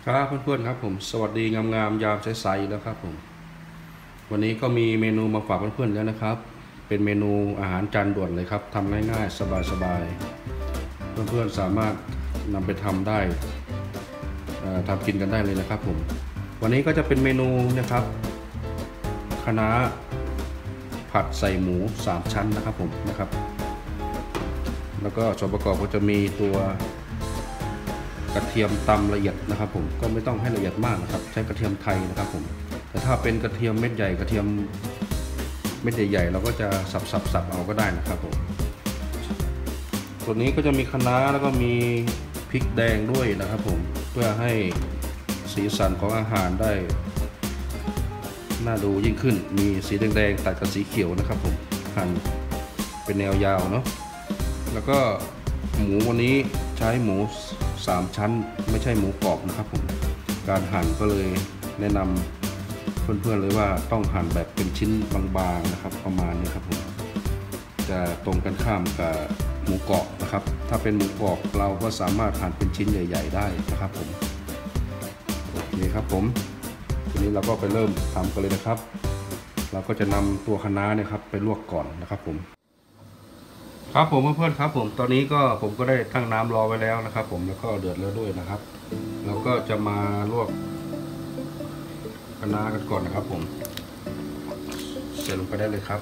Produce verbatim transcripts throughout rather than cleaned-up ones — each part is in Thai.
ครับเพื่อนๆครับผมสวัสดีงามๆยามสายๆแล้วครับผมวันนี้ก็มีเมนูมาฝากเพื่อนๆแล้วนะครับเป็นเมนูอาหารจานด่วนเลยครับทำง่ายๆสบายๆเพื่อนๆสามารถนำไปทำได้ทำกินกันได้เลยนะครับผมวันนี้ก็จะเป็นเมนูนะครับคะน้าผัดใส่หมูสามชั้นนะครับผมนะครับแล้วก็ส่วนประกอบก็จะมีตัวกระเทียมตำละเอียดนะครับผมก็ไม่ต้องให้ละเอียดมากนะครับใช้กระเทียมไทยนะครับผมแต่ถ้าเป็นกระเทียมเม็ดใหญ่กระเทียมเม็ดใหญ่ๆเราก็จะสับๆๆเอาก็ได้นะครับผมส่วนนี้ก็จะมีคะน้าแล้วก็มีพริกแดงด้วยนะครับผมเพื่อให้สีสันของอาหารได้น่าดูยิ่งขึ้นมีสีแดงๆตัดกับสีเขียวนะครับผมหั่นเป็นแนวยาวเนาะแล้วก็หมูวันนี้ใช้หมูสามชั้นไม่ใช่หมูกรอบนะครับผมการหั่นก็เลยแนะนำเพื่อนๆเลยว่าต้องหั่นแบบเป็นชิ้นบางๆนะครับประมาณนี้ครับผมจะตรงกันข้ามกับหมูกรอบนะครับถ้าเป็นหมูกรอบเราก็สามารถหั่นเป็นชิ้นใหญ่ๆได้นะครับผมโอเคครับผมทีนี้เราก็ไปเริ่มทำกันเลยนะครับเราก็จะนำตัวคะน้าเนี่ยครับไปลวกก่อนนะครับผมครับผมเพื่อนๆครับผมตอนนี้ก็ผมก็ได้ตั้งน้ำรอไว้แล้วนะครับผมแล้วก็เดือดแล้วด้วยนะครับเราก็จะมาลวกคะน้ากันก่อนนะครับผมใส่ลงไปได้เลยครับ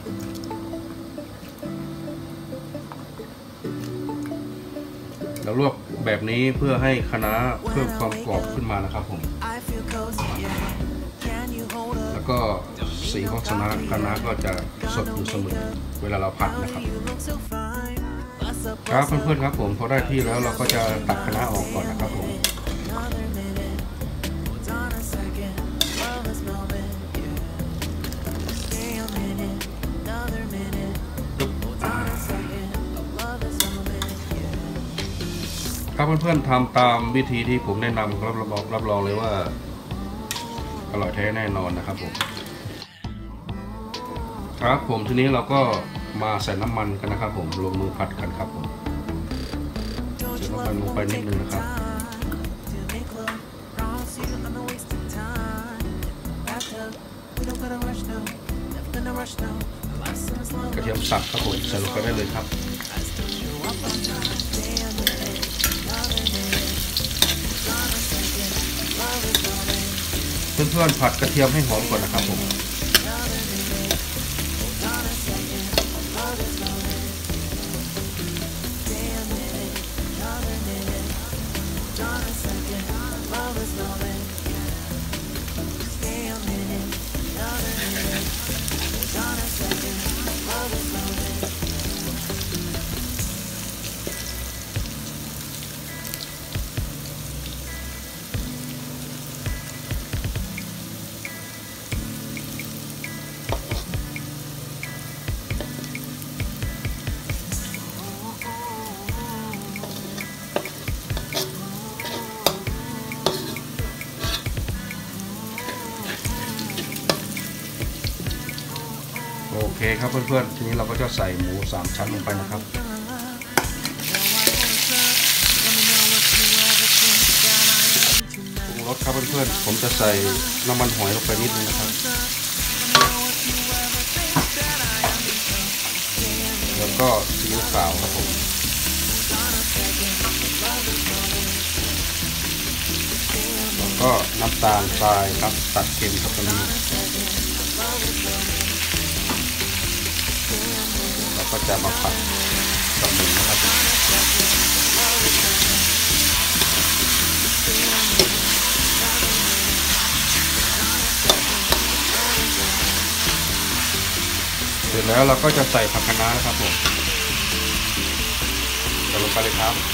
เราลวกแบบนี้เพื่อให้คะน้าเพิ่มความกรอบขึ้นมานะครับผมแล้วก็สีของคะน้าคะน้าก็จะสดอยู่เสมอเวลาเราผัดนะครับครับเพื่อนๆครับผมพอได้ที่แล้วเราก็จะตักคะน้าออกก่อนนะครับผมครับเพื่อนๆทำตามวิธีที่ผมแนะนำครับรับรองรับรองเลยว่าอร่อยแท้แน่นอนนะครับผมครับผมทีนี้เราก็มาใส่น้ำมันกันนะครับผมลงมือผัดกันครับผมเดี๋ยวเราลงไปนิดนึงนะครับกระเทียมสับครับผมใส่ลงไปได้เลยครับเพื่อนๆผัดกระเทียมให้หอมก่อนนะครับผมโอเคครับเพื่อนๆทีนี้เราก็จะใส่หมูสามชั้นลงไปนะครับปรุงรสครับเพื่อนๆผมจะใส่น้ำมันหอยลงไปนิดนึงนะครับแล้วก็ซีอิ๊วขาวครับผมแล้วก็น้ำตาลทรายครับตัดเค็มครับตรงนี้ก็จะมาผัดกับหมูนะครับเสร็จแล้วเราก็จะใส่ผักคะน้านะครับผมใส่ลงไปเลยครับ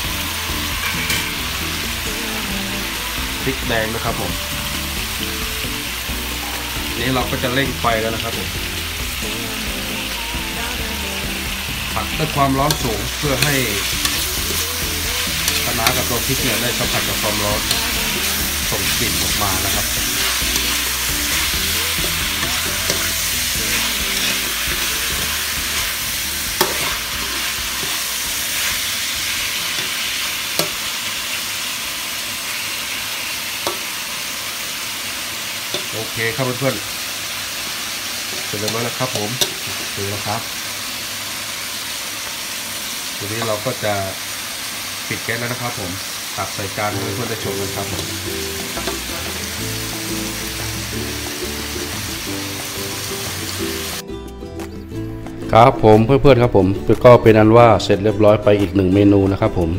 พริกแดงนะครับผมนี้เราก็จะเร่งไฟแล้วนะครับผมผัดด้วยความร้อนสูงเพื่อให้คะน้ากับตัวพริกเนี่ยได้สัมผัสกับความร้อนส่งกลิ่นออกมานะครับครับเพื่อนๆเสร็จแล้วนะครับผมเสร็จแล้วครับทีนี้เราก็จะปิดแก๊สแล้วนะครับผมตักใส่จานให้เพื่อนๆได้ชมกันครับผมครับผมเพื่อนๆครับผมก็เป็นอันว่าเสร็จเรียบร้อยไปอีกหนึ่งเมนูนะครับผม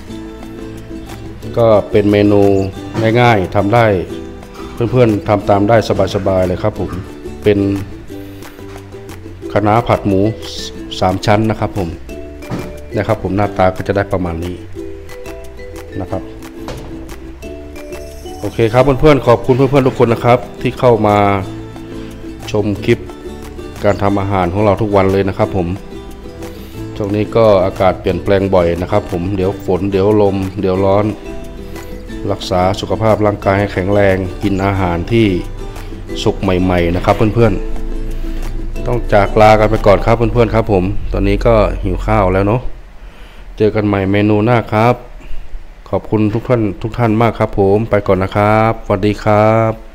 ก็เป็นเมนูง่ายๆทำได้เพื่อนๆทำตามได้สบายๆเลยครับผมเป็นคะน้าผัดหมูสามชั้นนะครับผมนะครับผมหน้าตาก็จะได้ประมาณนี้นะครับโอเคครับเพื่อนๆขอบคุณเพื่อนๆทุกคนนะครับที่เข้ามาชมคลิปการทำอาหารของเราทุกวันเลยนะครับผมช่วงนี้ก็อากาศเปลี่ยนแปลงบ่อยนะครับผมเดี๋ยวฝนเดี๋ยวลมเดี๋ยวร้อนรักษาสุขภาพร่างกายให้แข็งแรงกินอาหารที่สุกใหม่ๆนะครับเพื่อนๆต้องจากลากันไปก่อนครับเพื่อนๆครับผมตอนนี้ก็หิวข้าวแล้วเนาะเจอกันใหม่เมนูหน้าครับขอบคุณทุกท่านทุกท่านมากครับผมไปก่อนนะครับสวัสดีครับ